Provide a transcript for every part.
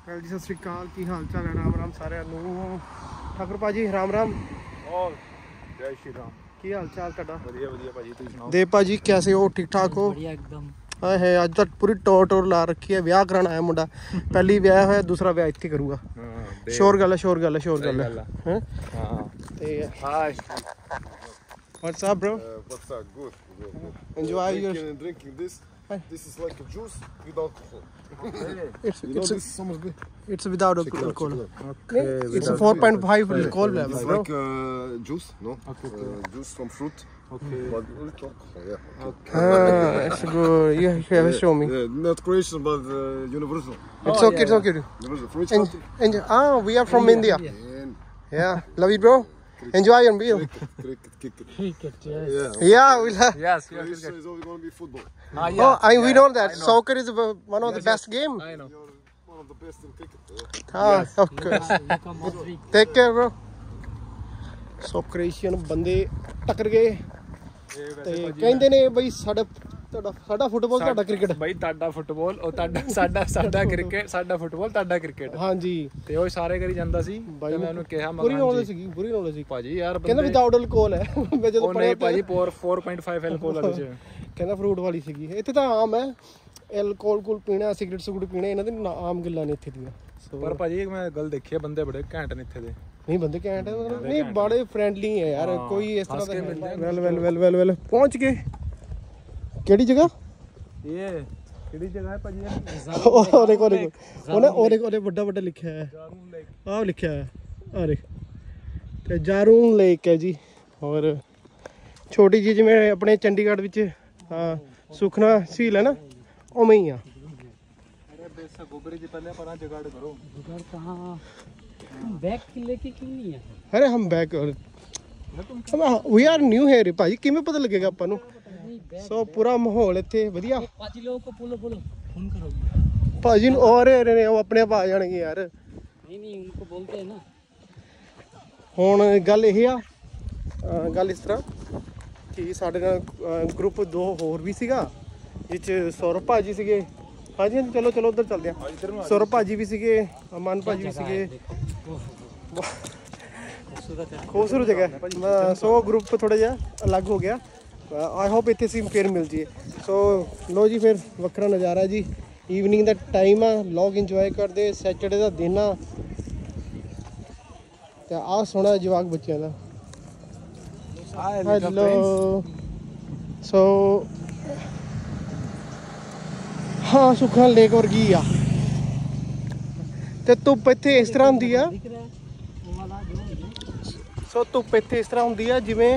जी सत श्री अकाल, की हाल चाल है? राम राम सारिਆਂ ਨੂੰ। ठाकुर भाजी राम राम। और जय श्री राम। की हाल चाल ਤੁਹਾਡਾ? ਵਧੀਆ ਵਧੀਆ ਭਾਜੀ, ਤੁਸੀਂ ਸੁਣਾਓ? देव भाजी कैसे हो? ठीक ठाक हो? बढ़िया एकदम। हाँ है, अज तक पूरी टोर ला रखी है। ब्याह कराना आया मुंडा, पहली ब्याह होया, दूसरा ब्याह इत्थे करूँगा। श्योर गल है, श्योर गल है, श्योर गल है। हाय। What's up, bro? What's up? Good. Enjoy your. Drinking this. This is like a juice with alcohol. It's You know, this is so much good. it's without Check it out, alcohol. check it out. Okay. It's a 4.5 alcohol level, It's bro. like juice, no? Okay. Juice from fruit. Okay. But with alcohol, yeah. Ah, it's good. You have to show me. Yeah, not Croatian, but universal. It's okay, it's okay. Universal. From which country? We are from India. And Yeah, love it, bro. Enjoy your meal. cricket. Yes. Yeah. Yeah, we'll have. Yes, Croatia is only going to be football. We know that soccer is one of the best game. I know. You're one of the best in cricket. Ah, okay. You come on week. Take care, bro. ਸੋ ਕ੍ਰੋਏਸ਼ੀਅਨ ਬੰਦੇ ਟੱਕਰ ਗਏ ਤੇ ਕਹਿੰਦੇ ਨੇ ਬਈ ਸਾਡਾ football ਤੁਹਾਡਾ cricket. ਬਾਈ ਤੁਹਾਡਾ ਫੁੱਟਬਾਲ, ਉਹ ਸਾਡਾ ਕ੍ਰਿਕਟ, ਸਾਡਾ ਫੁੱਟਬਾਲ ਤੁਹਾਡਾ ਕ੍ਰਿਕਟ। ਹਾਂਜੀ, ਤੇ ਉਹ ਸਾਰੇ ਕਰੀ ਜਾਂਦਾ ਸੀ ਤੇ ਮੈਂ ਉਹਨੂੰ ਕਿਹਾ ਪੂਰੀ ਨੌਲੇਜ ਸੀ ਭਾਜੀ ਯਾਰ ਕਹਿੰਦਾ ਵਿਦਆਊਟ ਅਲਕੋਹਲ ਹੈ। ਮੈਂ ਜਦੋਂ ਉਹ ਨਹੀਂ ਭਾਜੀ 4.5 ਐਲਕੋਹਲ ਆ ਵਿੱਚ। ਕਹਿੰਦਾ ਫਰੂਟ ਵਾਲੀ ਸੀਗੀ। ਇੱਥੇ ਤਾਂ ਆਮ ਹੈ ਐਲਕੋਹਲ ਪੀਣਾ, ਸਿਗਰਟ ਪੀਣਾ, ਇਹਨਾਂ ਦੇ ਆਮ ਗੱਲਾਂ ਨੇ ਇੱਥੇ ਦੀਆਂ। ਪਰ ਭਾਜੀ ਮੈਂ ਗੱਲ ਦੇਖੀ, ਬੰਦੇ ਬੜੇ ਘੈਂਟ ਨੇ ਇੱਥੇ ਦੇ। ਨਹੀਂ ਬੰਦੇ ਘੈਂਟ ਹੈ, ਮਤਲਬ ਨਹੀਂ ਬੜੇ ਫਰੈਂਡਲੀ ਹੈ ਯਾਰ, ਕੋਈ ਇਸ ਤਰ੍ਹਾਂ ਦਾ। ਵੈਲ ਪਹੁੰਚ ਗਏ। ਕਿਹੜੀ ਜਗ੍ਹਾ? ਇਹ ਕਿਹੜੀ ਜਗ੍ਹਾ ਹੈ ਭਾਜੀ? ਉਹਨੇ ਵੱਡਾ ਲਿਖਿਆ ਹੈ, ਆਹ ਲਿਖਿਆ ਹੈ ਅਰੇ ਤੇ ਜਾਰੂਨ ਲੇਕ ਹੈ ਜੀ। ਔਰ ਛੋਟੀ ਜਿਹੀ ਜਿਵੇਂ ਆਪਣੇ ਚੰਡੀਗੜ੍ਹ ਵਿੱਚ ਸੁਖਨਾ ਝੀਲ ਹੈ ਨਾ, ਉਵੇਂ ਹੀ ਆ। गोबरी जी पहले अपना जुगाड़ करो। जुगाड़ कहाँ? बैग लेके क्यों नहीं है? अरे हम बैक वी आर न्यू है भाजी, किमें पता लगेगा ਆਪਾਂ ਨੂੰ? ਸੋ ਪੂਰਾ ਮਾਹੌਲ ਇੱਥੇ ਵਧੀਆ। पाँच लोगों को बोलो फोन करोगे ਭਾਜੀ ਨੂੰ ਔਰ ਨੇ ਉਹ ਆਪਣੇ ਆਪ ਆ ਜਾਣਗੇ ਯਾਰ। नहीं उनको बोलते हैं ना। ਹੁਣ ਗੱਲ ਇਹ ਆ, ਗੱਲ ਇਸ ਤਰ੍ਹਾਂ ਕਿ ਸਾਡੇ ਨਾਲ ਗਰੁੱਪ 2 ਹੋਰ ਵੀ ਸੀਗਾ, ਜਿਸ 'ਚ ਸੌਰਵ ਭਾਜੀ ਸੀਗੇ। ਹਾਂਜੀ ਚਲੋ ਉੱਧਰ ਚੱਲਦੇ ਆ। ਸੌਰਵ ਭਾਜੀ ਵੀ ਸੀਗੇ, ਅਮਨ ਭਾਜੀ ਵੀ ਸੀਗੇ। ਖੂਬਸੂਰਤ ਜਗ੍ਹਾ। ਸੋ ਗਰੁੱਪ ਥੋੜਾ ਜਿਹਾ ਅਲੱਗ ਹੋ ਗਿਆ। ਆਈ ਹੋਪ ਇੱਥੇ ਅਸੀਂ ਫਿਰ ਮਿਲ ਜਾਈਏ। ਸੋ ਲੋ ਜੀ, ਫਿਰ ਵੱਖਰਾ ਨਜ਼ਾਰਾ ਜੀ। ਈਵਨਿੰਗ ਦਾ ਟਾਈਮ ਆ, ਲੋਕ ਇੰਜੋਏ ਕਰਦੇ। ਸੈਟਰਡੇ ਦਾ ਦਿਨ ਆ ਤੇ ਆਹ ਸੋਹਣਾ ਜਵਾਕ ਬੱਚਿਆਂ ਦਾ। ਹੈਲੋ। ਸੋ ਹਾਂ, ਸੁਖਨਾ ਲੇਕ ਵਰਗੀ ਆ ਤੇ ਧੁੱਪ ਇੱਥੇ ਇਸ ਤਰ੍ਹਾਂ ਹੁੰਦੀ ਆ। ਸੋ ਧੁੱਪ ਇੱਥੇ ਇਸ ਤਰ੍ਹਾਂ ਹੁੰਦੀ ਆ ਜਿਵੇਂ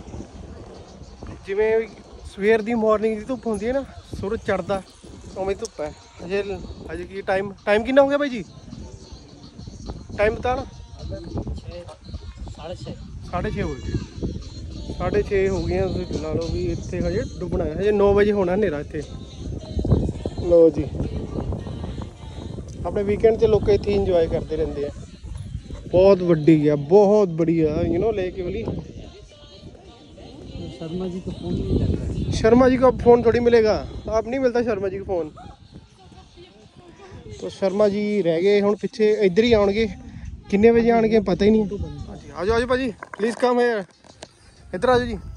ਸਵੇਰ ਦੀ ਮਾਰਨਿੰਗ ਦੀ ਧੁੱਪ ਹੁੰਦੀ ਹੈ ਨਾ, ਸੂਰਜ ਚੜ੍ਹਦਾ, ਉਵੇਂ ਧੁੱਪ ਹੈ। ਹਜੇ ਕੀ ਟਾਈਮ ਕਿੰਨਾ ਹੋ ਗਿਆ ਭਾਈ ਜੀ? ਟਾਈਮ ਬਤਾ ਨਾ। 6:30 ਹੋ ਗਏ। 6:30 ਹੋ ਗਈਆਂ। ਤੁਸੀਂ ਲਾ ਲਓ ਵੀ ਇੱਥੇ ਹਜੇ ਡੁੱਬਣਾ ਹੈ। ਹਜੇ 9 ਵਜੇ ਹੋਣਾ ਹਨੇਰਾ ਇੱਥੇ। ਲੋ ਜੀ, ਆਪਣੇ ਵੀਕਐਂਡ 'ਚ ਲੋਕ ਇੱਥੇ ਇੰਜੋਏ ਕਰਦੇ ਰਹਿੰਦੇ ਆ। ਬਹੁਤ ਵੱਡੀ ਆ, ਬਹੁਤ ਬੜੀ ਆ, ਯੂ नो लेक वाली। शर्मा जी को फोन नहीं लगता। शर्मा जी का फ़ोन थोड़ी मिलेगा, आप नहीं मिलता शर्मा जी का फ़ोन। तो शर्मा जी रह गए ਹੁਣ ਪਿੱਛੇ, ਇੱਧਰ ਹੀ ਆਉਣਗੇ। ਕਿੰਨੇ ਵਜੇ ਆਉਣਗੇ ਪਤਾ ਹੀ ਨਹੀਂ। ਹਾਂਜੀ ਆ ਜਾਓ ਭਾਜੀ, ਪਲੀਜ਼ ਕਮ ਹੈ, ਇੱਧਰ ਆ ਜਾਓ ਜੀ।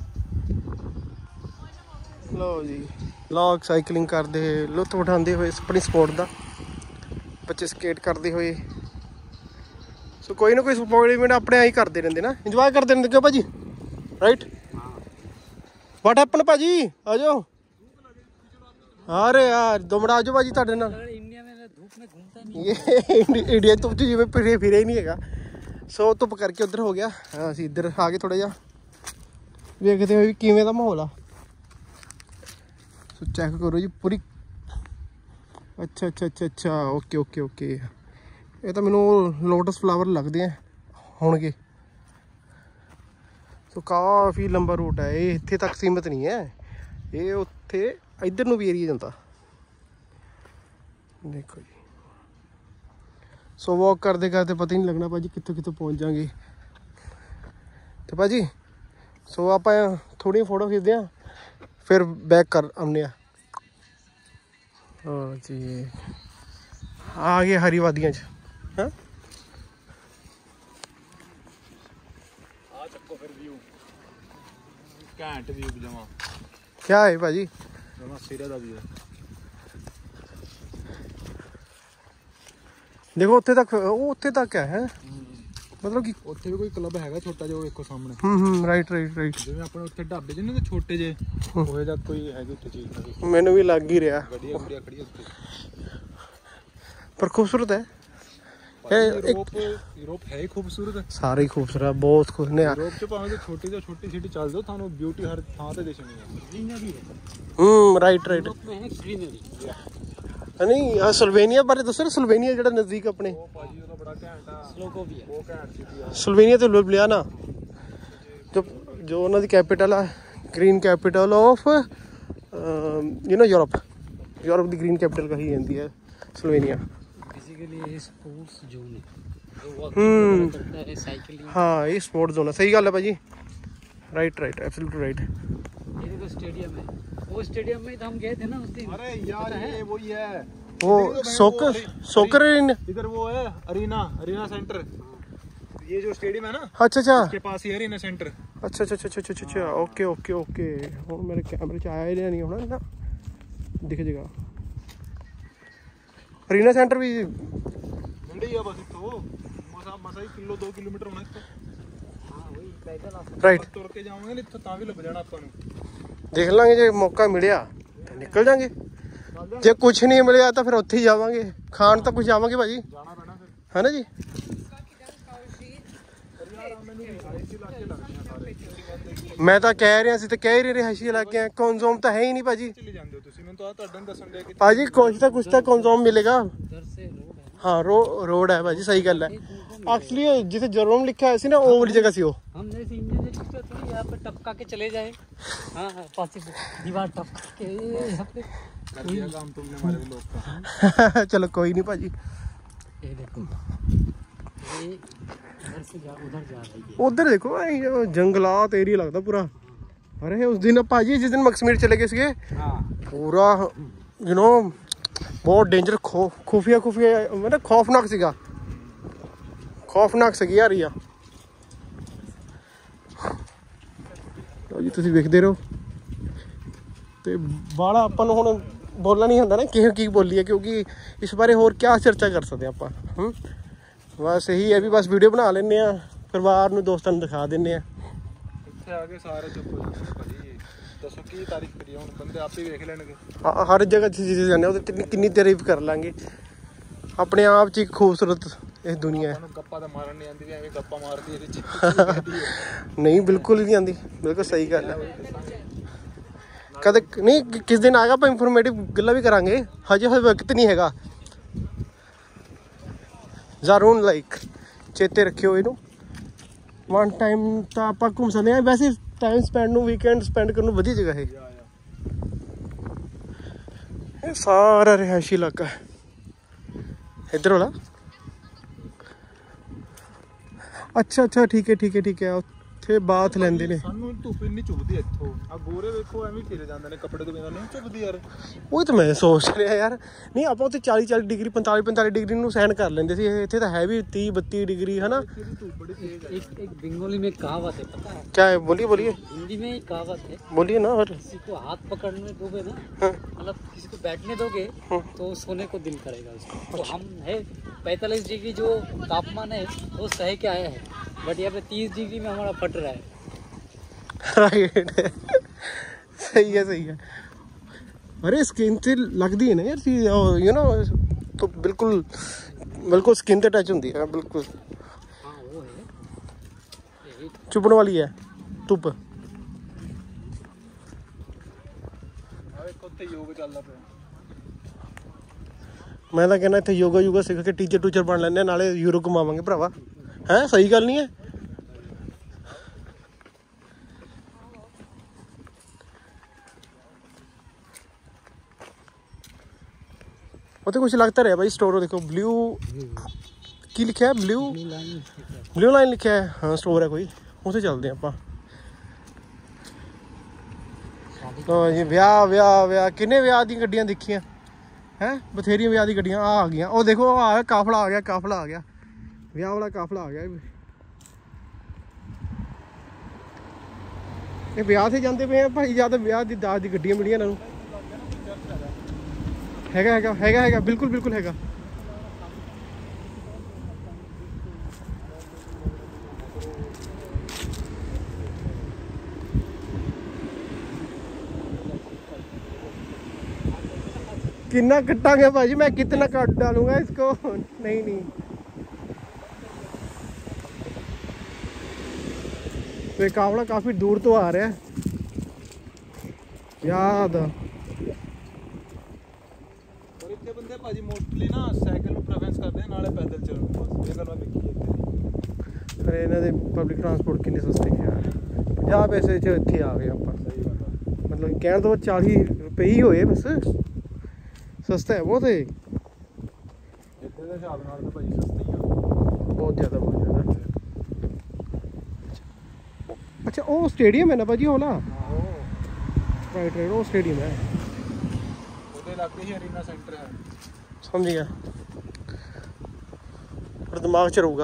ਲਓ ਜੀ, ਲੋਕ ਸਾਈਕਲਿੰਗ ਕਰਦੇ, ਲੁੱਫ ਉਠਾਉਂਦੇ ਹੋਏ ਆਪਣੀ ਸਪੋਰਟ ਦਾ। ਬੱਚੇ ਸਕੇਟ ਕਰਦੇ ਹੋਏ। ਸੋ ਕੋਈ ਨਾ ਕੋਈ ਸਪੋਰਟ ਇਵੈਂਟ ਆਪਣੇ ਆਈ ਕਰਦੇ ਰਹਿੰਦੇ ਨਾ, ਇੰਜੋਏ ਕਰਦੇ ਰਹਿੰਦੇ। ਕਿਉਂ ਭਾਜੀ? ਰਾਈਟ। ਵਾਟ ਹੈਪਨ ਭਾਜੀ? ਆ ਜਾਓ। ਅਰੇ ਯਾਰ 2 ਮਿੰਟ ਆ ਜਾਓ ਭਾਜੀ, ਤੁਹਾਡੇ ਨਾਲ। इंडिया में धूप में घूमता नहीं। ਇੰਡੀਆ ਧੁੱਪ 'ਚ ਜਿਵੇਂ ਫਿਰੇ ਹੀ ਨਹੀਂ ਹੈਗਾ। ਸੋ ਧੁੱਪ ਕਰਕੇ ਉੱਧਰ ਹੋ ਗਿਆ, ਅਸੀਂ ਇੱਧਰ ਆ ਗਏ ਥੋੜ੍ਹਾ ਜਿਹਾ। ਵੇਖਦੇ ਹੋਏ ਵੀ ਕਿਵੇਂ ਦਾ ਮਾਹੌਲ ਆ। ਸੋ ਚੈੱਕ ਕਰੋ ਜੀ ਪੂਰੀ। ਅੱਛਾ ਓਕੇ। ਇਹ ਤਾਂ ਮੈਨੂੰ ਲੋਟਸ ਫਲਾਵਰ ਲੱਗਦੇ ਆ ਹੋਣਗੇ। ਸੋ ਕਾਫੀ ਲੰਬਾ ਰੂਟ ਹੈ ਇਹ, ਇੱਥੇ ਤੱਕ ਸੀਮਿਤ ਨਹੀਂ ਹੈ ਇਹ, ਉੱਥੇ ਇੱਧਰ ਨੂੰ ਵੀ ਏਰੀਆ ਜਾਂਦਾ। ਦੇਖੋ ਜੀ। ਸੋ ਵਾਕ ਕਰਦੇ ਪਤਾ ਹੀ ਨਹੀਂ ਲੱਗਣਾ ਭਾਜੀ ਕਿੱਥੋਂ ਪਹੁੰਚ ਜਾਵਾਂਗੇ। ਤੇ ਭਾਜੀ ਸੋ ਆਪਾਂ ਥੋੜ੍ਹੀਆਂ ਫੋਟੋ ਖਿੱਚਦੇ ਹਾਂ, ਫਿਰ ਬੈਕ ਕਰ ਆਉਂਦੇ ਹਾਂ। हाँ जी ਆ ਗਏ ਹਰੀ ਵਾਦੀਆਂ 'ਚ। ਹਾਂ ਆ ਚੱਕੋ ਫਿਰ ਵਿਊ, ਘੈਂਟ ਵਿਊ ਜਮਾ ਕਿਆ ਹੈ ਭਾਜੀ? ਜਮਾ ਸਿਰੇ ਦਾ ਵਿਊ। ਦੇਖੋ ਉੱਥੇ ਤੱਕ, ਉਹ ਉੱਥੇ ਤੱਕ ਹੈ ਮਤਲਬ ਕਿ ਉੱਥੇ ਵੀ ਕੋਈ ਕਲੱਬ ਹੈਗਾ ਛੋਟਾ ਜਿਹਾ, ਉਹ ਵੇਖੋ ਸਾਹਮਣੇ। ਰਾਈਟ। ਜਿਵੇਂ ਆਪਣੇ ਉੱਥੇ ਢਾਬੇ ਜਿਹੇ ਨੇ ਛੋਟੇ ਜਿਹੇ, ਉਹੇ ਦਾ ਕੋਈ ਹੈਗੀ ਉੱਥੇ ਚੀਜ਼। ਮੈਨੂੰ ਵੀ ਲੱਗ ਹੀ ਰਿਹਾ, ਗੱਡੀਆਂ ਗੁੱਡੀਆਂ ਖੜੀਆਂ ਉੱਥੇ। ਪਰ ਖੂਬਸੂਰਤ ਹੈ। यूरोप है ही खूबसूरत। ਸਾਰੇ ਹੀ ਖੂਬਸੂਰਤ, ਬਹੁਤ ਖੁਸ਼ ਨੇ। यूरोप ਚ ਭਾਵੇਂ ਛੋਟੀ ਤੋਂ ਛੋਟੀ ਸਿਟੀ ਚੱਲ ਜਾਓ, ਤੁਹਾਨੂੰ ਬਿਊਟੀ ਹਰ ਥਾਂ ਤੇ ਦਿਸਣੀ ਹੈ। ग्रीनरी है, ਰਾਈਟ यूरोप में है ग्रीनरी। ਨਹੀਂ ਆ ਸਲੋਵੇਨੀਆ ਬਾਰੇ ਦੱਸੋ ਨਾ। ਸਲੋਵੇਨੀਆ ਜਿਹੜਾ ਨਜ਼ਦੀਕ ਆਪਣੇ, ਉਹ ਭਾਜੀ ਉਹਦਾ ਬੜਾ ਘੈਂਟ ਆ। स्लोवाकिया, ਉਹ ਘੈਂਟ ਸਿਟੀ ਆ। ਸਲੋਵੇਨੀਆ ਤੇ ਲੁਬਲਿਆਨਾ ਜੋ ਉਹਨਾਂ ਦੀ ਕੈਪੀਟਲ ਆ, ਗ੍ਰੀਨ ਕੈਪੀਟਲ ਆਫ यूरोप ਦੀ ਗ੍ਰੀਨ ਕੈਪੀਟਲ ਕਹੀ ਜਾਂਦੀ ਹੈ ਸਲੋਵੇਨੀਆ। बेसिकली ये स्पोर्ट्स जोन है, जो वॉकिंग करता है, साइकिलिंग। हाँ ये स्पोर्ट्स जोन है, सही गल है भाजी। Right absolutely right. ये देखो स्टेडियम है, वो स्टेडियम में तो हम गए थे ना उस दिन। अरे यार ये वही है, वो सोकर इधर वो है अरीना सेंटर। ये जो स्टेडियम है ना, अच्छा उसके पास ही अरीना सेंटर। अच्छा ओके हुन मेरे कैमरे च आया ही नहीं होना ना, दिख जाएगा। अरीना सेंटर भी नंडी है बस इतो मसा ही 2 किलोमीटर होना इतो। हाँ वही पैदल आ राइट। तुर के जावांगे ना इतो तां भी लग जाना अपन। देख लांगे जे मौका मिलिया तो निकल जाएंगे, जे कुछ नहीं मिलिया तो फिर उत्थे ही जावांगे, खान तो कुछ जावांगे भाजी, जाना पैना फिर, है ना जी। मैं तो कह रहा सी, तो कह ही रिहायशी इलाके हैं, कंजोम तो है ही नहीं भाजी। चले जांदे हो तुसी, मैं तो ਤੁਹਾਡਾ ਦੱਸਣ ਦੇ ਕਿ भाजी कुछ तो कंजोम मिलेगा। उधर से रोड है, हाँ रोड है भाजी, सही गल है। एक्चुअली जिसे जरोम लिखा है सी ना, वो वाली जगह सी वो। हम जैसे इंडियन रिक्शा थोड़ी यहाँ पे टपका के चले जाए। हाँ पास दीवार टपका के यहाँ पे कर दिया काम तुमने हमारे लोग का। चलो कोई नहीं भाजी। ये देखो, ये इधर से उधर जा रही है। उधर देखो ये जंगलात एरिया लगता पूरा। अरे उस दिन भाजी जिस दिन मकसमीर चले गए थे, पूरा बहुत डेंजर खुफिया मतलब खौफनाक ਸੀਗੀ ਯਾਰ ਇਹ। ਲਓ ਜੀ ਤੁਸੀਂ ਵੇਖਦੇ ਰਹੋ ਤੇ ਬਾਲਾ ਆਪਾਂ ਨੂੰ ਹੁਣ ਬੋਲਣਾ ਨਹੀਂ ਹੁੰਦਾ ਨਾ ਕਿ ਕੀ ਬੋਲੀਏ, ਕਿਉਂਕਿ ਇਸ ਬਾਰੇ ਹੋਰ ਕੀ ਚਰਚਾ ਕਰ ਸਕਦੇ ਆਪਾਂ। ਬਸ ਇਹੀ ਹੈ ਵੀ ਬਸ ਵੀਡੀਓ ਬਣਾ ਲੈਂਦੇ ਆ, ਪਰਿਵਾਰ ਨੂੰ ਦੋਸਤਾਂ ਨੂੰ ਦਿਖਾ ਦਿੰਦੇ ਆ। ਇੱਥੇ ਆ ਕੇ ਸਾਰੇ ਚੁੱਪ ਹੋ ਜਾਂਦੇ ਨੇ ਭਾਜੀ। ਦੱਸੋ ਕੀ ਤਾਰੀਫ ਕਰੀਏ, ਹੁਣ ਬੰਦੇ ਆਪੇ ਵੇਖ ਲੈਣਗੇ। ਹਰ ਜਗ੍ਹਾ ਜਿੱਥੇ ਜਾਂਦੇ ਉਹਦੇ ਕਿੰਨੀ ਤਾਰੀਫ ਕਰ ਲਾਂਗੇ। ਆਪਣੇ ਆਪ 'ਚ ਇੱਕ ਖੂਬਸੂਰਤ ਇਹ ਦੁਨੀਆ ਹੈ। ਸਾਨੂੰ ਗੱਪਾਂ ਤਾਂ ਮਾਰਨ ਨਹੀਂ ਆਉਂਦੀ, ਐਵੇਂ ਗੱਪਾਂ ਮਾਰਦੀ ਇਹਦੇ 'ਚ। ਨਹੀਂ ਬਿਲਕੁਲ ਨਹੀਂ ਆਉਂਦੀ, ਬਿਲਕੁਲ ਸਹੀ ਗੱਲ ਹੈ। ਕਦੇ ਨਹੀਂ ਕਿਸ ਦਿਨ ਆਏਗਾ ਆਪਾਂ ਇਨਫੋਰਮੇਟਿਵ ਗੱਲਾਂ ਵੀ ਕਰਾਂਗੇ, ਹਜੇ ਵਕਤ ਨਹੀਂ ਹੈਗਾ। ਜ਼ਰੂਰ ਲਾਈਕ ਚੇਤੇ ਰੱਖਿਓ ਇਹਨੂੰ। ਵਨ ਟਾਈਮ ਤਾਂ ਆਪਾਂ ਘੁੰਮ ਸਕਦੇ ਹਾਂ, ਵੈਸੇ ਟਾਈਮ ਸਪੈਂਡ ਨੂੰ ਵੀਕਐਂਡ ਸਪੈਂਡ ਕਰਨ ਨੂੰ ਵਧੀਆ ਜਗ੍ਹਾ ਹੈ ਇਹ। ਸਾਰਾ ਰਿਹਾਇਸ਼ੀ ਇਲਾਕਾ ਹੈ ਇੱਧਰ ਵਾਲਾ। ਅੱਛਾ ਠੀਕ ਹੈ ਉੱਥੇ ਬਾਥ ਲੈਂਦੇ ਨੇ। ਸਾਨੂੰ ਧੁੱਪ ਇੰਨੀ ਚੁੱਭਦੀ ਇੱਥੋਂ। ਆ ਗੋਰੇ ਵੇਖੋ ਐਵੇਂ ਫਿਰ ਜਾਂਦੇ ਨੇ ਕੱਪੜੇ ਤੋਂ ਬਿਨਾਂ, ਨਹੀਂ ਚੁੱਭਦੀ ਯਾਰ। ਉਹ ਤਾਂ ਮੈਂ ਸੋਚ ਰਿਹਾ ਯਾਰ, ਨਹੀਂ ਆਪਾਂ ਉੱਥੇ 40 ਡਿਗਰੀ 45 ਡਿਗਰੀ ਨੂੰ ਸਹਿਣ ਕਰ ਲੈਂਦੇ ਸੀ, ਇੱਥੇ ਤਾਂ ਹੈ ਵੀ 30-32 ਡਿਗਰੀ है ना। एक बंगाली में कहावत है, पता है क्या है? बोलिए हिंदी में एक कहावत है, बोलिए ना। और किसी को हाथ पकड़ने दोगे ना, हाँ। मतलब किसी को बैठने दोगे तो सोने को दिल करेगा उसको। तो हम है 45 डिग्री जो तापमान है वो सह के आया है, बट यहाँ पे 30 डिग्री में हमारा फट रहा है। राइट सही है। अरे स्किन से लगती है ना यार चीज, तो बिल्कुल स्किन से टच होती है बिल्कुल। हाँ वो है, चुभन वाली है धुप। योग ਚੱਲਦਾ ਪਿਆ। मैं तो कहना इतने योगा सीख के टीचर बन लेने, नाले यूरो घुमावांगे भरावा। है सही गल नहीं है? वो तो कुछ लगता रहा भाई स्टोर। देखो ब्लू की लिखा है, ब्लू लाइन लिखा है। हाँ स्टोर है कोई, उसे चलते हैं आप। जी ब्याह किन्ने ब्याह दी गड्डियां दिखियां? ਹੈ ਬਥੇਰੀਆਂ ਵਿਆਹ ਦੀ ਗੱਡੀਆਂ ਆ ਗਈਆਂ। ਉਹ ਦੇਖੋ ਆ ਗਿਆ ਕਾਫਲਾ ਆ ਗਿਆ, ਕਾਫਲਾ ਆ ਗਿਆ, ਵਿਆਹ ਵਾਲਾ ਕਾਫਲਾ ਆ ਗਿਆ। ਇਹ ਵਿਆਹ ਤੇ ਜਾਂਦੇ ਪਏ ਆ ਭਾਈ, ਜਾਂ ਤਾਂ ਵਿਆਹ ਦੀ ਦਾਜ ਦੀ ਗੱਡੀਆਂ ਮਿਲੀਆਂ ਇਹਨਾਂ ਨੂੰ। ਹੈਗਾ ਹੈਗਾ ਹੈਗਾ ਹੈਗਾ ਬਿਲਕੁਲ ਬਿਲਕੁਲ ਹੈਗਾ। कितना कटांगे भाजी, मैं कितना काट डालूंगा इसको। नहीं नहीं तो ये कावड़ा काफी दूर तो आ रहा है याद। ਪਰ ਇੱਥੇ ਬੰਦੇ ਭਾਜੀ ਮੋਸਟਲੀ ਨਾ ਸਾਈਕਲ ਨੂੰ ਪ੍ਰੈਫਰੈਂਸ ਕਰਦੇ ਨੇ, ਨਾਲੇ ਪੈਦਲ ਚੱਲਣ ਨੂੰ। ਬਸ ਇਹ ਗੱਲ ਮੈਂ ਦੇਖੀ ਇੱਥੇ। ਫਿਰ ਇਹਨਾਂ ਦੇ ਪਬਲਿਕ ਟਰਾਂਸਪੋਰਟ ਕਿੰਨੇ ਸਸਤੇ ਯਾਰ, 50 ਪੈਸੇ ਚ ਇੱਥੇ ਆ ਗਏ ਆਪਾਂ। ਸਹੀ ਗੱਲ ਆ। मतलब कहने तो 40 रुपये ही होए बस, सस्ता है बहुत है। ਇੱਥੇ ਦੇ ਹਿਸਾਬ ਨਾਲ ਤਾਂ ਭਾਜੀ ਸਸਤਾ ਹੀ ਆ, बहुत ज़्यादा बहुत ज़्यादा। अच्छा वो स्टेडियम है ना भाजी ओला? ਆਹੋ राइट राइट वो स्टेडियम है, ਉਹਦੇ ਇਲਾਕੇ ਹੀ ਅਰੀਨਾ ਸੈਂਟਰ ਹੈ। समझ गया। और दिमाग च रहूगा।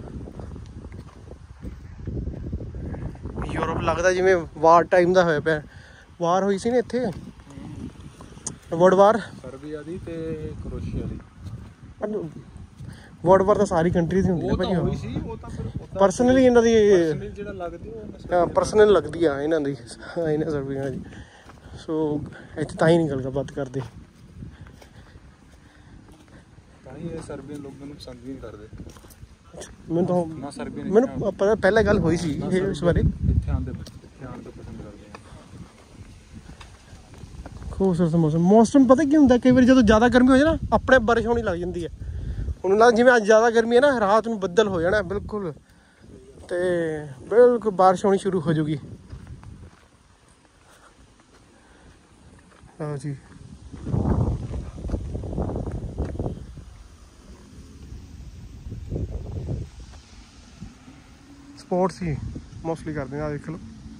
यूरोप लगता जिमें वार टाइम का होया पिया। वार हुई सी ना इत्थे, वर्ल्ड वार। ਸਰਬੀਆ ਦੀ ਤੇ ਕਰੋਸ਼ੀਆ ਦੀ। वर्ल्ड वार तो सारी कंट्रीज ही होंदी ਉਹ है ਤਾਂ भाजी। ਹੋਈ ਸੀ, ਉਹ ਤਾਂ ਫਿਰ पर्सनली इन्हां दी ਪਰਸਨਲੀ ਜਿਹੜਾ ਲੱਗਦੀ ਉਹ पर्सनल लगदी आ इन्हां दी इन्हां सर्बियां दी। सो इत्थे तां ही नहीं गलबात करदे। ਤਾਂ ਹੀ ਇਹ ਸਰਬੀਅਨ ਲੋਕ ਮੈਨੂੰ ਪਸੰਦ ਵੀ ਨਹੀਂ ਕਰਦੇ। ਮੈਨੂੰ ਤਾਂ ਨਾ ਸਰਬੀਅਨ ਮੈਨੂੰ ਪਤਾ ਪਹਿਲਾਂ ਗੱਲ ਹੋਈ ਸੀ ਨਾ ਇਹ ਸਰਬੀਅਨ ਇਸ ਬਾਰੇ। ਇੱਥੇ ਆਉਂਦੇ ਪਸੰਦ ਕਰਦੇ ਆ। ਖੂਬਸੂਰਤ ਮੌਸਮ ਪਤਾ ਕੀ ਹੁੰਦਾ, ਕਈ ਵਾਰੀ ਜਦੋਂ ਜ਼ਿਆਦਾ ਗਰਮੀ ਹੋ ਜਾਏ ਨਾ ਆਪਣੇ ਬਾਰਿਸ਼ ਹੋਣੀ ਲੱਗ ਜਾਂਦੀ ਹੈ। ਹੁਣ ਲੱਗ ਜਿਵੇਂ ਅੱਜ ਜ਼ਿਆਦਾ ਗਰਮੀ ਹੈ ਨਾ, ਰਾਤ ਨੂੰ ਬੱਦਲ ਹੋ ਜਾਣਾ ਬਿਲਕੁਲ, ਤੇ ਬਿਲਕੁਲ ਬਾਰਿਸ਼ ਹੋਣੀ ਸ਼ੁਰੂ ਹੋ ਜਾਊਗੀ। ਹਾਂ ਜੀ ਸਪੋਰਟਸ ਹੀ ਮੋਸਟਲੀ ਕਰਦੇ ਆ। ਦੇਖ ਲਓ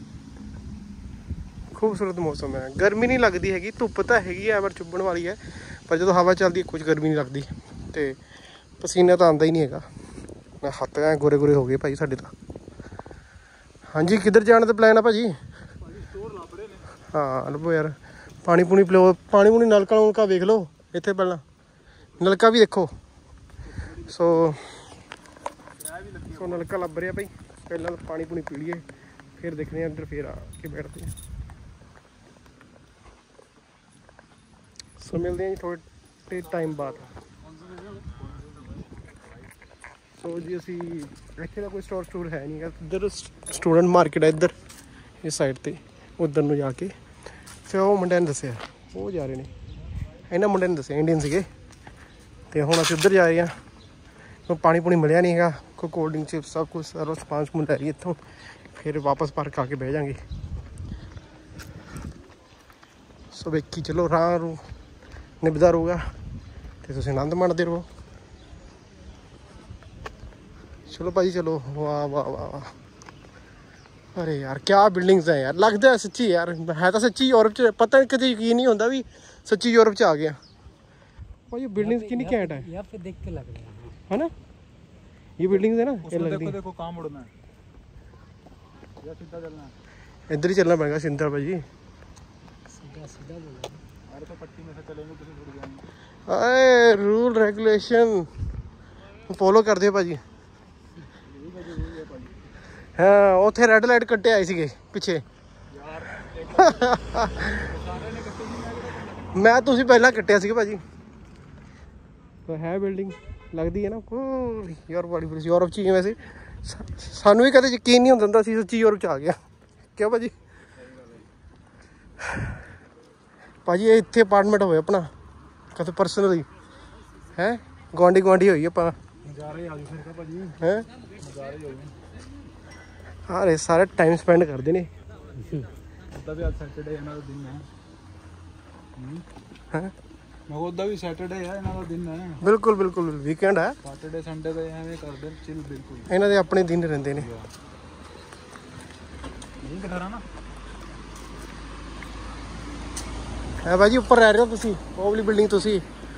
खूबसूरत मौसम है, गर्मी नहीं लगती हैगी, धुप्प तो हैगी है पर चुभन वाली है, पर जो हवा चलती है कुछ गर्मी नहीं लगती, तो पसीना तो आता ही नहीं है। मैं हत्थ ऐ गोरे गोरे हो गए भाई साढ़े तो। हाँ जी किधर जाने का प्लान है भाजी? हाँ लभो यार, पानी पूनी पिलो, पानी पूनी नलका नुलका वेख लो इतने, पहला नलका भी देखो। सो नलका लभ रहा भाई, पहला पानी पूनी पी लीए, फिर देखने अंदर, फिर आके बैठते हैं। सो मिलते हैं जी थोड़े टाइम बाद। सो जी असी इत्थे दा कोई स्टोर है नहीं, इधर स्टूडेंट मार्केट है इधर इस साइड ते, उधर नूं जाके फिर वो मुंडे ने दस्सिया वो जा रहे ने, इन्हां मुंडे ने दस्सिया इंडियन सीगे, ते हुण असीं उधर जा रहे हैं। तो पानी पूनी मिलिया नहीं हैगा, कोई कोल्ड ड्रिंक चिप्स सब कुछ सारा समान समून लै रही इत्थों, फिर वापस पार्क आके बह जाएंगे। सो वेखी चलो राह रू निभदा रहूगा, तो तुसीं आनंद माणदे रहो। चलो भाजी चलो। वाह वाह वाह वाह, अरे यार क्या बिल्डिंग्स हैं यार, लगता है सच्ची यार है तो सच्ची यूरोप च, पता नहीं कभी यकीन नहीं होता भी सच्ची यूरोप च आ गया। और ये बिल्डिंग्स कितनी घैंट है, यहाँ पे देख के लग रहा है ना? ये बिल्डिंग्स है ना, ये उसमें लगती देखो है। देखो कहाँ मुड़ना है या सीधा चलना है? इधर ही चलना पड़ेगा सिंधा भाजी। है, सीधा सीधा बोला। अरे तो पट्टी में से चलेंगे तो फिर जाएंगे। अरे रूल रेगुलेशन फॉलो कर दियो भाजी। हाँ उत्थे रेड लाइट कट्टे आए सीगे पिछे मैं तुसी पहला कट्टिया सीगा भाजी। तो है बिल्डिंग लगती है ना यूरोप वाली, यूरोप च ही वैसे सानू भी कदे यकीन नहीं होंदा सी सच्ची यूरोप च आ गया। क्यों भाजी? भाजी ये इत्थे अपार्टमेंट होए अपना कदे पर्सनली है, गुआंढी गुआंढी होई अपना नज़ारे आ जाओ फिर भाजी, है। नज़ारे हो गए। अरे सारे टाइम स्पेंड करते ने। उदा भी आज सैटरडे इन्हां दा दिन है। हैं मैं उदा भी सैटरडे है इन्हां दा दिन है। बिल्कुल बिल्कुल वीकेंड है, सैटरडे संडे तो एवें करदे चिल बिल्कुल। इन्हां दे अपने दिन रहंदे ने। नहीं कठरा ना है भाजी ऊपर रह रहे हो तुसी, वो वाली बिल्डिंग तुसी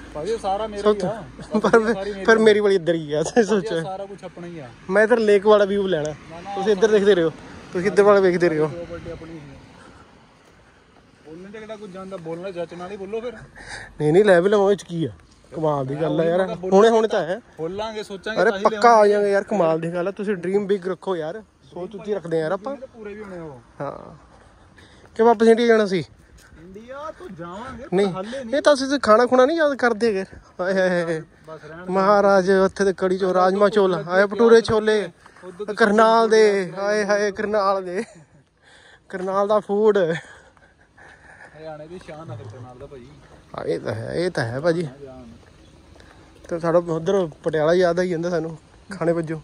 ਭਾਜੀ ਸਾਰਾ ਮੇਰਾ ਹੀ ਆ ਪਰ ਮੇਰੀ ਵਾਲੀ ਇੱਧਰ ਹੀ ਆ ਸੋਚੋ ਸਾਰਾ ਕੁਝ ਆਪਣਾ ਹੀ ਆ ਮੈਂ ਇੱਧਰ ਲੇਕ ਵਾਲਾ ਵਿਊ ਲੈਣਾ ਤੁਸੀਂ ਇੱਧਰ ਦੇਖਦੇ ਰਹੋ ਤੁਸੀਂ ਇੱਧਰ ਵਾਲਾ ਵੇਖਦੇ ਰਹੋ ਪ੍ਰਾਪਰਟੀ ਆਪਣੀ ਹੀ ਬੋਲਣ ਤੇ ਕਿਹੜਾ ਕੁਝ ਜਾਂਦਾ ਬੋਲਣਾ ਜੱਜ ਨਾਲ ਹੀ ਬੋਲੋ ਫਿਰ ਨਹੀਂ ਲੈ ਵੀ ਲਵਾਂ ਚ ਕੀ ਆ ਕਮਾਲ ਦੀ ਗੱਲ ਆ ਯਾਰ ਹੁਣੇ ਤਾਂ ਹੈ ਬੋਲਾਂਗੇ ਸੋਚਾਂਗੇ ਅਰੇ ਪੱਕਾ ਆ ਜਾਵਾਂਗੇ ਯਾਰ ਕਮਾਲ ਦੀ ਗੱਲ ਆ ਤੁਸੀਂ ਡ੍ਰੀਮ ਬਿਗ ਰੱਖੋ ਯਾਰ ਸੋਚ ਉੱਚੀ ਰੱਖਦੇ ਯਾਰ ਆਪਾਂ ਪੂਰੇ ਵੀ ਹੋਣੇ ਉਹ ਹਾਂ ਕਿ ਵਾਪਸ ਇੰਡੀਆ ਜਾਣਾ ਸੀ ਇੰਡੀਆ ਤੋਂ ਜਾਵਾਂਗੇ ਨਹੀਂ ਇਹ ਤਾਂ ਅਸੀਂ ਖਾਣਾ ਖੁਣਾ ਨਹੀਂ ਯਾਦ ਕਰਦੇ ਹੈਗੇ ਹਾਏ ਹਾਏ ਬਸ ਰਹਿਣ ਮਹਾਰਾਜ ਉੱਥੇ ਤੇ ਕੜੀ ਚੋ ਰਾਜਮਾ ਚੋਲ ਆਏ ਭਟੂਰੇ ਛੋਲੇ ਕਰਨਾਲ ਦੇ ਹਾਏ ਹਾਏ ਕਰਨਾਲ ਦਾ ਫੂਡ ਹਰਿਆਣੇ ਦੀ ਸ਼ਾਨ ਆ ਫਿਰ ਨਾਲ ਦਾ ਭਾਈ ਇਹ ਤਾਂ ਹੈ ਭਾਜੀ ਤੇ ਸਾਡਾ ਉਧਰ ਪਟਿਆਲਾ ਯਾਦ ਆਈ ਜਾਂਦਾ ਸਾਨੂੰ ਖਾਣੇ ਵੱਜੋ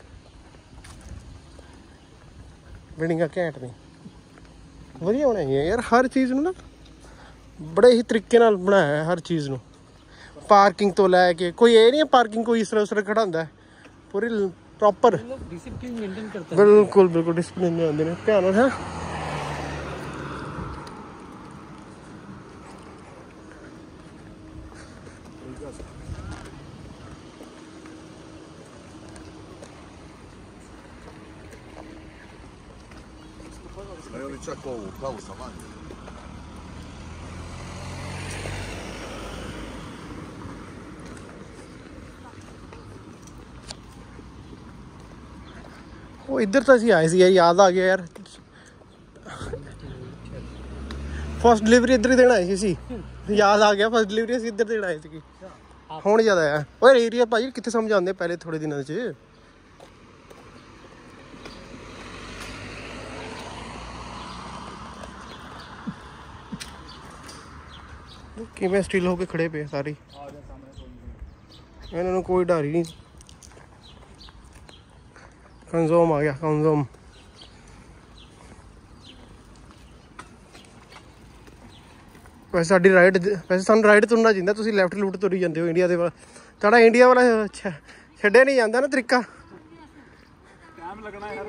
ਬਿਲਡਿੰਗਾਂ ਘੈਂਟ ਨੇ ਵਧੀਆ ਬਣਾਈ ਹੈ ਯਾਰ ਹਰ ਚੀਜ਼ ਨੂੰ ਨਾ ਬੜੇ ਹੀ ਤਰੀਕੇ ਨਾਲ ਬਣਾਇਆ ਹੈ ਹਰ ਚੀਜ਼ ਨੂੰ ਪਾਰਕਿੰਗ ਤੋਂ ਲੈ ਕੇ ਕੋਈ ਇਹ ਨਹੀਂ ਪਾਰਕਿੰਗ ਕੋਈ ਇਸ ਤਰ੍ਹਾਂ ਖੜਾਉਂਦਾ ਪੂਰੀ ਪ੍ਰੋਪਰ डिसिप्लिन मेंटेन करता है ਬਿਲਕੁਲ ਡਿਸਪਲਿਨ में आते हैं ध्यान ਨਾਲ है I oni čak ovu kavu sa vanjom. ਉਹ ਇੱਧਰ ਤਾਂ ਅਸੀਂ ਆਏ ਸੀ ਯਾਦ ਆ ਗਿਆ ਯਾਰ ਫਸਟ ਡਿਲੀਵਰੀ ਇੱਧਰ ਹੀ ਦੇਣ ਆਏ ਸੀ ਯਾਦ ਆ ਗਿਆ ਫਸਟ ਡਿਲੀਵਰੀ ਅਸੀਂ ਇੱਧਰ ਦੇਣ ਆਏ ਸੀ ਹੁਣ ਜ਼ਿਆਦਾ ਆ ਓਏ ਏਰੀਆ ਭਾਜੀ ਕਿੱਥੇ ਸਮਝ ਆਉਂਦੇ ਪਹਿਲੇ ਥੋੜੇ ਦਿਨਾਂ 'ਚ ਕਿਵੇਂ ਸਟਿਲ ਹੋ ਕੇ ਖੜੇ ਪਏ ਸਾਰੇ ਇਹਨਾਂ ਨੂੰ ਕੋਈ ਡਰ ਹੀ ਨਹੀਂ ਕੰਜ਼ੋਮ ਆ ਗਿਆ ਕੰਜ਼ੋਮ ਵੈਸੇ ਸਾਡੀ ਰਾਈਡ ਵੈਸੇ ਸਾਨੂੰ ਰਾਈਡ ਤੁਰਨਾ ਚਾਹੀਦਾ ਤੁਸੀਂ ਲੈਫਟ ਲੂਟ ਤੁਰੀ ਜਾਂਦੇ ਹੋ ਇੰਡੀਆ ਦੇ ਵਾਲਾ ਤੁਹਾਡਾ ਇੰਡੀਆ ਵਾਲਾ ਛੱਡਿਆ ਨਹੀਂ ਜਾਂਦਾ ਨਾ ਤਰੀਕਾ ਟਾਈਮ ਲੱਗਣਾ ਯਾਰ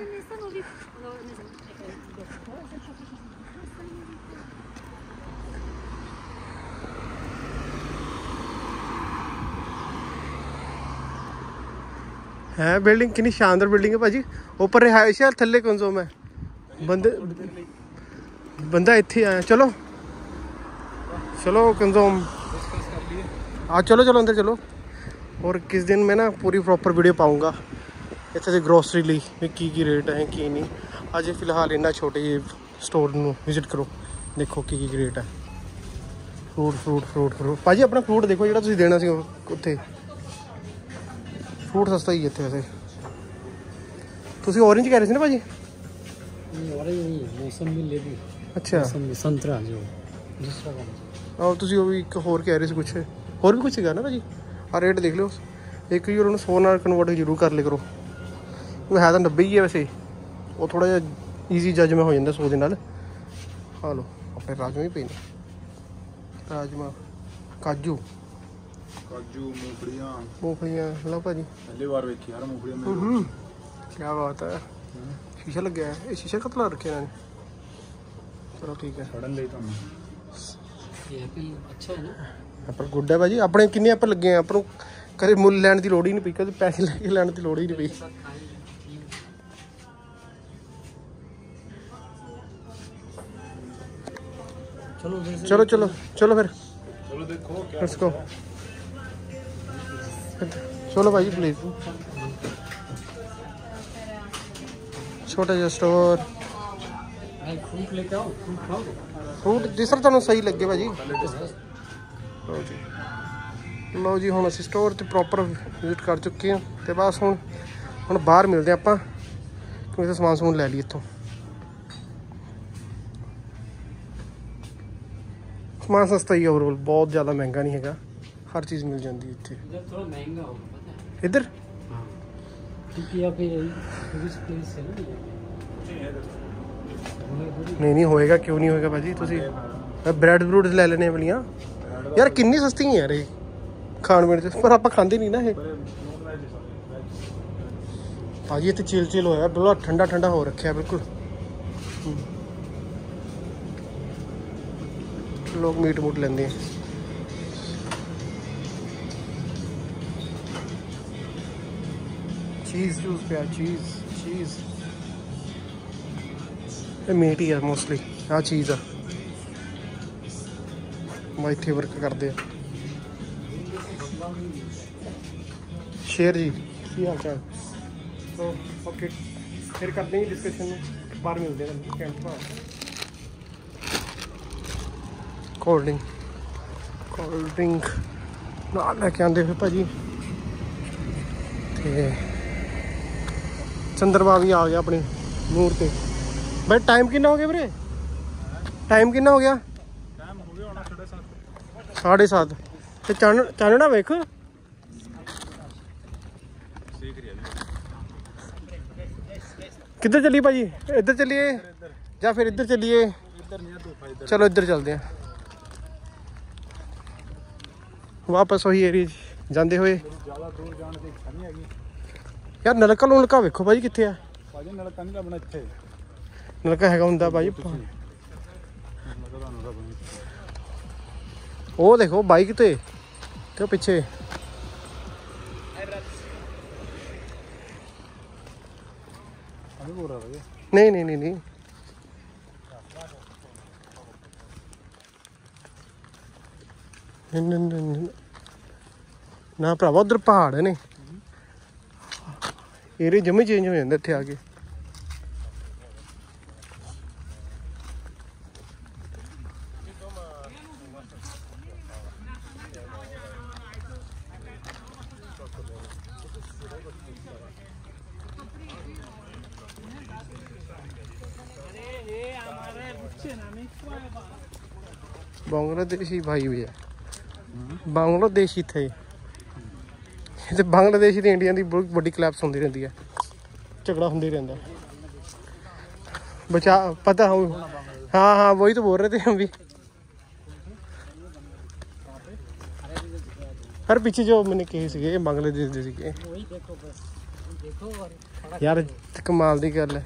है बिल्डिंग कितनी शानदार बिल्डिंग है भाजी ऊपर रिहाइश है थल्ले कंजोम है बंदा इत्थे आया चलो चलो कंजोम हाँ चलो अंदर चलो और किस दिन मैं ना पूरी प्रॉपर वीडियो पाऊंगा इत्थे से ग्रोसरी ली भी की रेट है की नहीं अजे फिलहाल इन्ना छोटे स्टोर नूं विजिट करो देखो की रेट है फ्रूट भाजी अपना फ्रूट देखो जिहड़ा तुसीं देना सी उत्थे फ्रूट सस्ता ही है इत्थे वैसे तुसीं ऑरेंज कह रहे थे ना भाजी ऑरेंज नहीं मौसमी ले ली अच्छा मौसमी संतरा जो दूसरा वाला और तुसीं वो एक होर कह रहे थे कुछ होर भी कुछ सीगा ना भाजी आ रेट देख लो एक यूरो ਨੂੰ 100 ਨਾਲ ਕਨਵਰਟ ਜ਼ਰੂਰ ਕਰ ਲਿਆ ਕਰੋ ਉਹ ਹੈ ਤਾਂ 90 ਹੀ ਹੈ ਵੈਸੇ ਉਹ ਥੋੜਾ ਜਿਹਾ ਈਜ਼ੀ ਜੱਜ ਮੈਂ ਹੋ ਜਾਂਦਾ 100 ਦੇ ਨਾਲ ਆ ਲਓ ਆਪਣੇ ਰਾਜਮਾ ਵੀ ਪਏ ਨੇ ਰਾਜਮਾ ਕਾਜੂ मूंगफलियां लो भाजी पहली बार देखी यार मूंगफलियां क्या बात है शीशा लग गया है ये शीशा कब ला रखे हैं चलो ठीक है फड़न ले तो ये एप्पल अच्छा है ना एप्पल गुड है भाजी अपने किन्ने एप्पल लगे हैं अपन कदे मुल लैन की लोड़ ही नहीं पई कदे पैसे लेके लैन की लोड़ ही नहीं पई चलो चलो चलो फिर चलो देखो क्या लेट्स गो चलो भाई प्लीज छोटा जिहा स्टोर फ्रूट लेके आओ फ्रूट खाओ फ्रूट जिस तरह तुहानू सही लगे भाजी लो जी हुण असीं स्टोर ते प्रॉपर विजिट कर चुके हैं ते बस हुण बाहर मिलते हैं आपां क्योंकि समान समून लै लईए इत्थों समान सस्ता ही ओवरऑल बहुत ज़्यादा महंगा नहीं हैगा हर चीज़ मिल जाती है इत्थे इधर थोड़ा महंगा होगा पता है इधर हाँ क्योंकि यहाँ पे टूरिस्ट प्लेस है ना नहीं होएगा क्यों नहीं होएगा भाजी तुसी ब्रेड ब्रूड ले लेने वालियां यार कितनी सस्ती है यार ये खाण पीण च पर आपां खांदे नहीं ना ये भाजी इत्थे चिल होया बिल्कुल ठंडा ठंडा हो रखा है बिल्कुल लोग मीट मूट लेंदे हैं ਚੀਜ਼ ਜੂਸ ਪਿਆ ਚੀਜ਼ ਇਹ ਮੀਟ ਹੀ ਆ ਮੋਸਟਲੀ ਆ ਚੀਜ਼ ਆ ਮੈਂ ਇੱਥੇ ਵਰਕ ਕਰਦੇ ਆ ਸ਼ੇਰ ਜੀ ਕੀ ਹਾਲ ਚਾਲ ਸੋ ਓਕੇ ਫਿਰ ਕਰਦੇ ਹਾਂ ਡਿਸਕਸ਼ਨ ਨੂੰ ਬਾਹਰ ਮਿਲਦੇ ਹਾਂ ਕੈਂਪ ਬਾਹਰ ਕੋਲਡ ਡਰਿੰਕ ਨਾਲ ਲੈ ਕੇ ਆਉਂਦੇ ਫਿਰ ਭਾਜੀ ਤੇ ਚੰਦਰਮਾ ਵੀ ਆ ਗਿਆ ਆਪਣੀ ਨੂਰ ਤੇ ਬਈ ਟਾਈਮ ਕਿੰਨਾ ਹੋ ਗਿਆ ਵੀਰੇ ਟਾਈਮ ਕਿੰਨਾ ਹੋ ਗਿਆ ਟਾਈਮ ਹੋ ਗਿਆ ਹੋਣਾ 7:30 ਤੇ ਚਾਨਣਾ ਵੇਖ ਦੇਖ ਰਿਹਾ ਕਿੱਧਰ ਚੱਲੀ ਭਾਜੀ ਇੱਧਰ ਚੱਲੀਏ ਜਾਂ ਫਿਰ ਇੱਧਰ ਚੱਲੀਏ ਇੱਧਰ ਨਹੀਂ ਧੁੱਪ ਇੱਧਰ ਚਲੋ ਇੱਧਰ ਚੱਲਦੇ ਆ ਵਾਪਸ ਉਹੀ ਏਰੀਆ ਜਾਂਦੇ ਹੋਏ ਜ਼ਿਆਦਾ ਦੂਰ ਜਾਣ ਦੀ ਇੱਛਾ ਨਹੀਂ ਹੈਗੀ ਯਾਰ ਨਲਕਾ ਵੇਖੋ ਭਾਜੀ ਕਿੱਥੇ ਆ ਭਾਜੀ ਨਲਕਾ ਨਹੀਂ ਲੱਭਣਾ ਇੱਥੇ ਨਲਕਾ ਹੈਗਾ ਹੁੰਦਾ ਭਾਜੀ ਨਲਕਾ ਤੁਹਾਨੂੰ ਲੱਭਣਾ ਉਹ ਦੇਖੋ ਬਾਈਕ ਤੇ ਉਹ ਪਿੱਛੇ ਅਭੀ ਬੋਲ ਰਹਾ ਹੈ ਨਹੀਂ ਨਾ ਭਰਾਵਾ ਉਧਰ ਪਹਾੜ ਨੇ ਏਰੀਆ ਜਮੀ ਚੇਂਜ ਹੋ ਜਾਂਦਾ ਇੱਥੇ ਆ ਕੇ बांग्लादेशी भाई भी है बांग्लादेशी थे ते बांग्लादेशी ते इंडिया की बहुत बड़ी क्लैप्स होती रहती है झगड़ा होंदा रहता बचा पता हो हाँ वही तो बोल रहे थे हम भी हर पीछे जो मैंने कहे सीगे बांग्लादेश दे सीगे यार कमाल दी गल है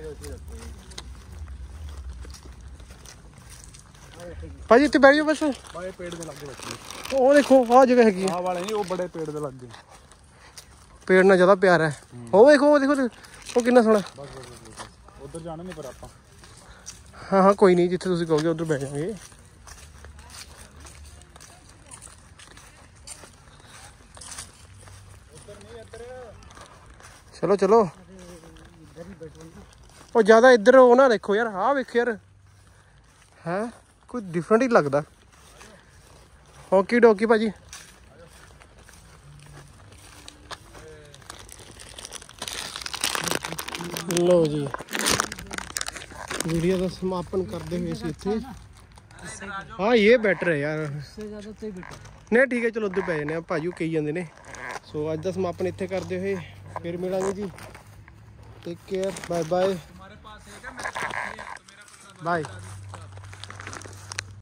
ਭਾਜੀ ਇੱਥੇ ਬੈਠ ਜਾਓ ਬਸ ਬਾਏ ਪੇੜ ਦੇ ਲੱਗੇ ਬੱਚੇ ਉਹ ਦੇਖੋ ਆਹ ਜਗ੍ਹਾ ਹੈਗੀ ਆਹ ਵਾਲੇ ਨਹੀਂ ਉਹ ਬੜੇ ਪੇੜ ਦੇ ਲੱਗੇ ਪੇੜ ਨਾਲ ਜ਼ਿਆਦਾ ਪਿਆਰ ਹੈ ਉਹ ਦੇਖੋ ਉਹ ਕਿੰਨਾ ਸੋਹਣਾ ਉਧਰ ਜਾਣਾ ਨਹੀਂ ਪਰ ਆਪਾਂ ਹਾਂ ਕੋਈ ਨਹੀਂ ਜਿੱਥੇ ਤੁਸੀਂ ਕਹੋਗੇ ਉਧਰ ਬੈਠ ਜਾਵਾਂਗੇ ਚਲੋ ਉਹ ਜ਼ਿਆਦਾ ਇੱਧਰ ਉਹ ਨਾ ਦੇਖੋ ਯਾਰ ਆਹ ਵੇਖ ਯਾਰ ਹੈ ਕੋਈ ਡਿਫਰੈਂਟ ਹੀ ਲੱਗਦਾ ਓਕੇ ਡੋਕੀ ਭਾਜੀ ਲੋ ਜੀ वीडियो का समापन करते हुए इसे हाँ ये बेटर है यार नहीं ठीक है चलो उधर पै जाने भाजू कही जाते हैं सो अज का समापन इतने करते हुए फिर मिलेंगे जी take care bye bye bye